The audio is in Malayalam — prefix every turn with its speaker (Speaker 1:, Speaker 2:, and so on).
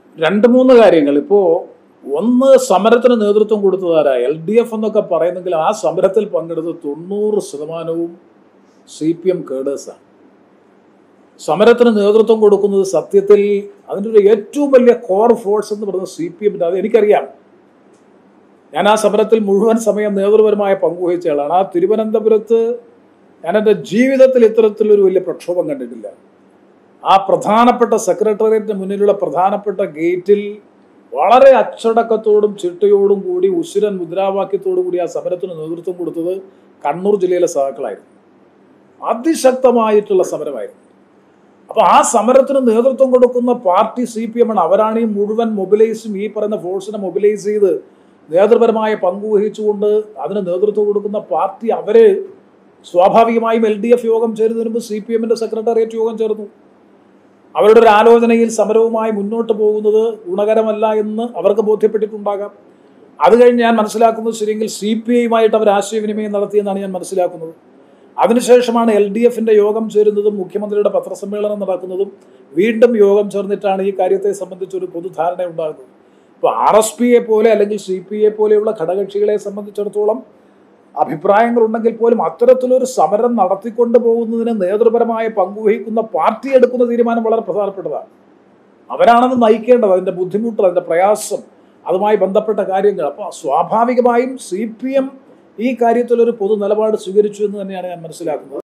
Speaker 1: രണ്ട് മൂന്ന് കാര്യങ്ങൾ. ഇപ്പോൾ ഒന്ന്, സമരത്തിന് നേതൃത്വം കൊടുത്തതാരാ? LDF എന്നൊക്കെ പറയുന്നെങ്കിൽ ആ സമരത്തിൽ പങ്കെടുത്ത 90% CPM കേഡേഴ്സാണ്. സമരത്തിന് നേതൃത്വം കൊടുക്കുന്നത് സത്യത്തിൽ അതിൻ്റെ ഒരു ഏറ്റവും വലിയ കോർ ഫോഴ്സ് എന്ന് പറയുന്നത് CPM. അത് എനിക്കറിയാം. ഞാൻ ആ സമരത്തിൽ മുഴുവൻ സമയം നേതൃപരമായ പങ്കുവഹിച്ചയാളാണ്. ആ തിരുവനന്തപുരത്ത് ഞാൻ എൻ്റെ ജീവിതത്തിൽ ഇത്തരത്തിലൊരു വലിയ പ്രക്ഷോഭം കണ്ടിട്ടില്ല. ആ പ്രധാനപ്പെട്ട സെക്രട്ടേറിയറ്റിന് മുന്നിലുള്ള പ്രധാനപ്പെട്ട ഗേറ്റിൽ വളരെ അച്ചടക്കത്തോടും ചിട്ടയോടും കൂടി ഉശിരൻ മുദ്രാവാക്യത്തോടു കൂടി ആ സമരത്തിന് നേതൃത്വം കൊടുത്തത് കണ്ണൂർ ജില്ലയിലെ സഹാക്കളായിരുന്നു. അതിശക്തമായിട്ടുള്ള സമരമായിരുന്നു. അപ്പോൾ ആ സമരത്തിന് നേതൃത്വം കൊടുക്കുന്ന പാർട്ടി CPM ആണ്. അവരാണ് ഈ മുഴുവൻ മൊബിലൈസും, ഈ പറയുന്ന ഫോഴ്സിനെ മൊബിലൈസ് ചെയ്ത് നേതൃപരമായ പങ്കുവഹിച്ചുകൊണ്ട് അതിന് നേതൃത്വം കൊടുക്കുന്ന പാർട്ടി. അവര് സ്വാഭാവികമായും LDF യോഗം ചേരുന്നതിന് മുമ്പ് CPM-ന്റെ സെക്രട്ടേറിയറ്റ് യോഗം ചേർന്നു. അവരുടെ ഒരു ആലോചനയിൽ സമരവുമായി മുന്നോട്ട് പോകുന്നത് ഗുണകരമല്ല എന്ന് അവർക്ക് ബോധ്യപ്പെട്ടിട്ടുണ്ടാകാം. അത് കഴിഞ്ഞ് ഞാൻ മനസ്സിലാക്കുന്നത് ശരിയെങ്കിൽ CPI-യുമായിട്ട് അവർ ആശയവിനിമയം നടത്തിയെന്നാണ് ഞാൻ മനസ്സിലാക്കുന്നത്. അതിനുശേഷമാണ് LDF-ന്റെ യോഗം ചേരുന്നതും മുഖ്യമന്ത്രിയുടെ പത്രസമ്മേളനം നടക്കുന്നതും. വീണ്ടും യോഗം ചേർന്നിട്ടാണ് ഈ കാര്യത്തെ സംബന്ധിച്ചൊരു പൊതുധാരണ ഉണ്ടാകുന്നത്. ഇപ്പോൾ RSPയെ പോലെ അല്ലെങ്കിൽ CPI പോലെയുള്ള ഘടകകക്ഷികളെ സംബന്ധിച്ചിടത്തോളം അഭിപ്രായങ്ങളുണ്ടെങ്കിൽ പോലും അത്തരത്തിലൊരു സമരം നടത്തിക്കൊണ്ട് പോകുന്നതിന് നേതൃപരമായ പങ്കുവഹിക്കുന്ന പാർട്ടി എടുക്കുന്ന തീരുമാനം വളരെ പ്രധാനപ്പെട്ടതാണ്. അവരാണത് നയിക്കേണ്ടത്. അതിൻ്റെ ബുദ്ധിമുട്ട്, അതിൻ്റെ പ്രയാസം, അതുമായി ബന്ധപ്പെട്ട കാര്യങ്ങൾ. അപ്പോൾ സ്വാഭാവികമായും CPM ഈ കാര്യത്തിലൊരു പൊതു നിലപാട് സ്വീകരിച്ചു എന്ന് തന്നെയാണ് ഞാൻ മനസ്സിലാക്കുന്നത്.